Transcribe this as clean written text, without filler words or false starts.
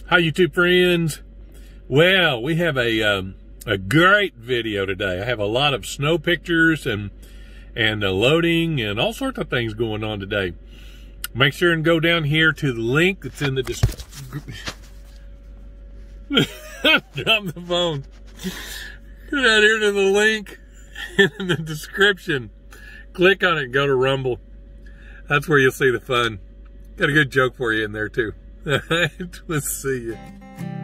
Hi, YouTube friends. Well, we have a great video today. I have a lot of snow pictures and loading and all sorts of things going on today. Make sure and go down here to the link that's in the description. Drop the phone. Go down here to the link in the description. Click on it and go to Rumble. That's where you'll see the fun. Got a good joke for you in there too. All right, we'll see you.